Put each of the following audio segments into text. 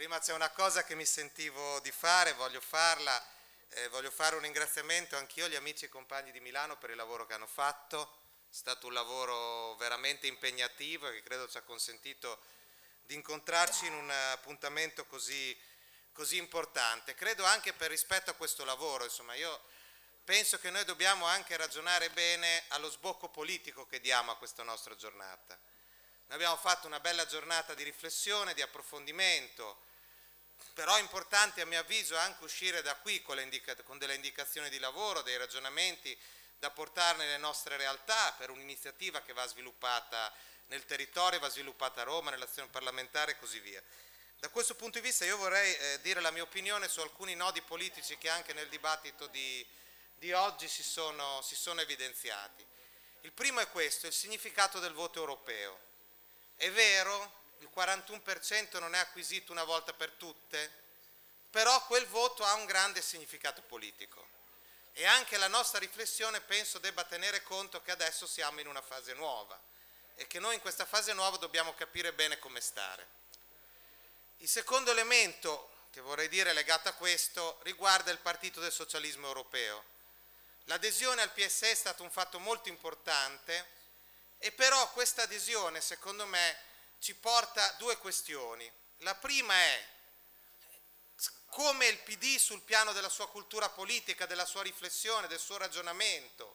Prima c'è una cosa che mi sentivo di fare, voglio farla, voglio fare un ringraziamento anch'io agli amici e compagni di Milano per il lavoro che hanno fatto. È stato un lavoro veramente impegnativo e che credo ci ha consentito di incontrarci in un appuntamento così importante. Credo anche per rispetto a questo lavoro, insomma, io penso che noi dobbiamo anche ragionare bene allo sbocco politico che diamo a questa nostra giornata. Noi abbiamo fatto una bella giornata di riflessione, di approfondimento, però è importante a mio avviso anche uscire da qui con delle indicazioni di lavoro, dei ragionamenti da portare nelle nostre realtà per un'iniziativa che va sviluppata nel territorio, va sviluppata a Roma, nell'azione parlamentare e così via. Da questo punto di vista io vorrei dire la mia opinione su alcuni nodi politici che anche nel dibattito di oggi si sono evidenziati. Il primo è questo, il significato del voto europeo. È vero, il 41% non è acquisito una volta per tutte, però quel voto ha un grande significato politico e anche la nostra riflessione penso debba tenere conto che adesso siamo in una fase nuova e che noi in questa fase nuova dobbiamo capire bene come stare. Il secondo elemento che vorrei dire legato a questo riguarda il Partito del Socialismo Europeo. L'adesione al PSE è stato un fatto molto importante e però questa adesione, secondo me, ci porta a due questioni. La prima è come il PD sul piano della sua cultura politica, della sua riflessione, del suo ragionamento,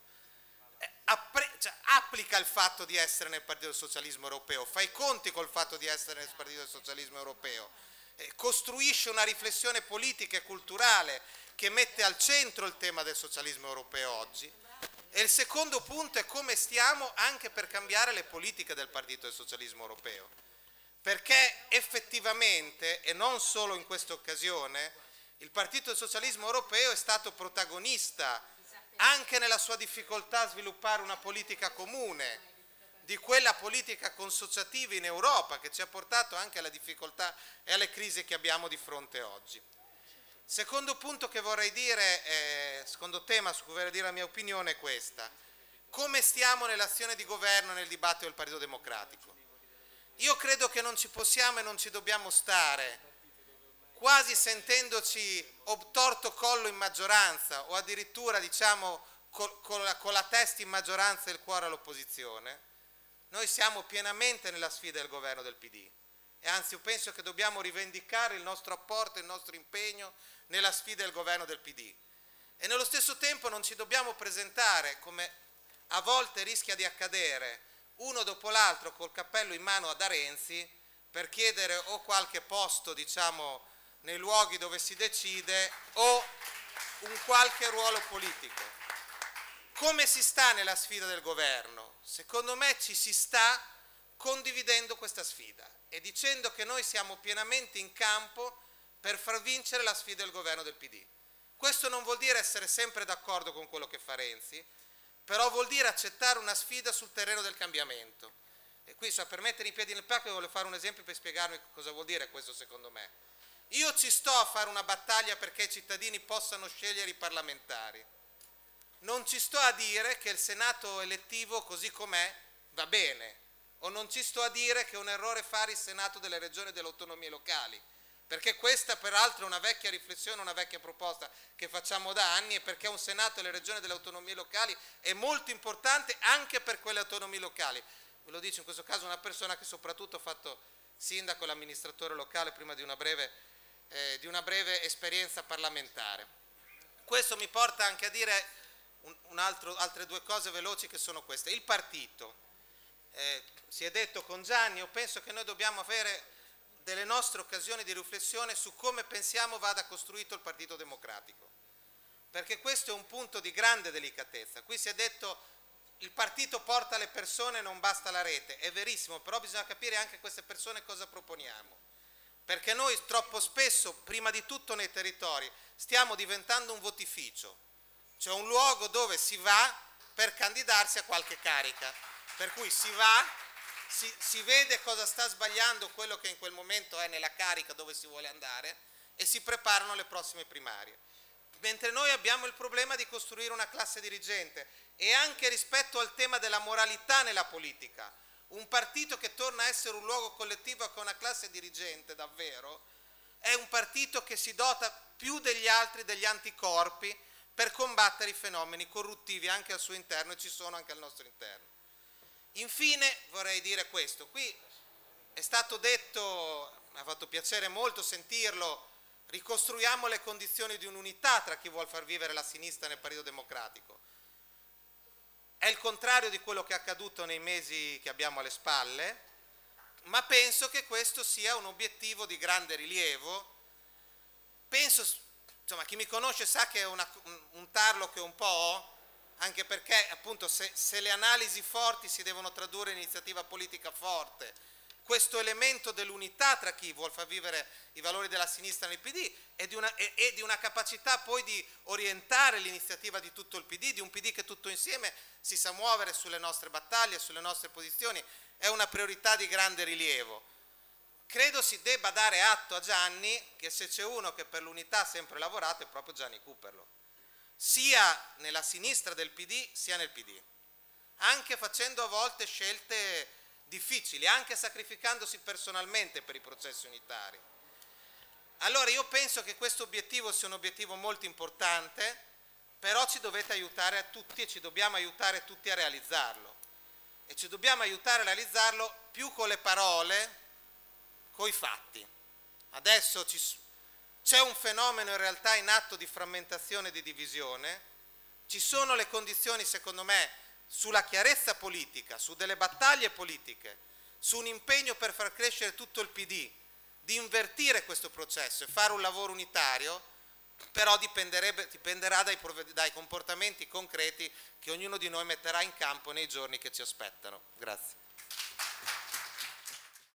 applica il fatto di essere nel Partito del Socialismo Europeo, fa i conti col fatto di essere nel Partito del Socialismo Europeo, costruisce una riflessione politica e culturale che mette al centro il tema del socialismo europeo oggi. E il secondo punto è come stiamo anche per cambiare le politiche del Partito del Socialismo Europeo, perché effettivamente, e non solo in questa occasione, il Partito del Socialismo Europeo è stato protagonista anche nella sua difficoltà a sviluppare una politica comune, di quella politica consociativa in Europa che ci ha portato anche alle difficoltà e alle crisi che abbiamo di fronte oggi. Secondo punto che vorrei dire, secondo tema su cui vorrei dire la mia opinione è questa. Come stiamo nell'azione di governo e nel dibattito del Partito Democratico? Io credo che non ci possiamo e non ci dobbiamo stare quasi sentendoci obtorto collo in maggioranza o addirittura diciamo con la testa in maggioranza e il cuore all'opposizione. Noi siamo pienamente nella sfida del governo del PD e anzi io penso che dobbiamo rivendicare il nostro apporto, il nostro impegno nella sfida del governo del PD e nello stesso tempo non ci dobbiamo presentare, come a volte rischia di accadere, uno dopo l'altro col cappello in mano da Renzi per chiedere o qualche posto diciamo nei luoghi dove si decide o un qualche ruolo politico. Come si sta nella sfida del governo? Secondo me ci si sta condividendo questa sfida e dicendo che noi siamo pienamente in campo per far vincere la sfida del governo del PD. Questo non vuol dire essere sempre d'accordo con quello che fa Renzi, però vuol dire accettare una sfida sul terreno del cambiamento. E qui, per mettere i piedi nel piatto, voglio fare un esempio per spiegarvi cosa vuol dire questo secondo me. Io ci sto a fare una battaglia perché i cittadini possano scegliere i parlamentari. Non ci sto a dire che il Senato elettivo così com'è va bene, o non ci sto a dire che è un errore fare il Senato delle regioni e delle autonomie locali, perché questa peraltro è una vecchia riflessione, una vecchia proposta che facciamo da anni e perché un Senato delle regioni e delle autonomie locali è molto importante anche per quelle autonomie locali. Ve lo dice in questo caso una persona che soprattutto ha fatto sindaco e l'amministratore locale prima di una breve esperienza parlamentare. Questo mi porta anche a dire altre due cose veloci che sono queste. Il partito, si è detto con Gianni, io penso che noi dobbiamo avere delle nostre occasioni di riflessione su come pensiamo vada costruito il Partito Democratico, perché questo è un punto di grande delicatezza. Qui si è detto il partito porta le persone, non basta la rete, è verissimo, però bisogna capire anche queste persone cosa proponiamo, perché noi troppo spesso, prima di tutto nei territori, stiamo diventando un votificio, cioè un luogo dove si va per candidarsi a qualche carica, per cui si va, si vede cosa sta sbagliando quello che in quel momento è nella carica dove si vuole andare e si preparano le prossime primarie. Mentre noi abbiamo il problema di costruire una classe dirigente e anche rispetto al tema della moralità nella politica, un partito che torna a essere un luogo collettivo con una classe dirigente davvero è un partito che si dota più degli altri degli anticorpi per combattere i fenomeni corruttivi anche al suo interno, e ci sono anche al nostro interno. Infine vorrei dire questo, qui è stato detto, mi ha fatto piacere molto sentirlo, ricostruiamo le condizioni di un'unità tra chi vuol far vivere la sinistra nel Partito Democratico. È il contrario di quello che è accaduto nei mesi che abbiamo alle spalle, ma penso che questo sia un obiettivo di grande rilievo. Penso, insomma, chi mi conosce sa che è un tarlo che un po' ho, anche perché appunto se le analisi forti si devono tradurre in iniziativa politica forte, questo elemento dell'unità tra chi vuol far vivere i valori della sinistra nel PD e di una capacità poi di orientare l'iniziativa di tutto il PD, di un PD che tutto insieme si sa muovere sulle nostre battaglie, sulle nostre posizioni, è una priorità di grande rilievo. Credo si debba dare atto a Gianni che se c'è uno che per l'unità ha sempre lavorato è proprio Gianni Cooperlo, sia nella sinistra del PD sia nel PD, anche facendo a volte scelte difficili, anche sacrificandosi personalmente per i processi unitari. Allora io penso che questo obiettivo sia un obiettivo molto importante, però ci dovete aiutare a tutti e ci dobbiamo aiutare tutti a realizzarlo. E ci dobbiamo aiutare a realizzarlo più con le parole, coi fatti. Adesso c'è un fenomeno in realtà in atto di frammentazione e di divisione, ci sono le condizioni secondo me sulla chiarezza politica, su delle battaglie politiche, su un impegno per far crescere tutto il PD, di invertire questo processo e fare un lavoro unitario, però dipenderà dai comportamenti concreti che ognuno di noi metterà in campo nei giorni che ci aspettano. Grazie.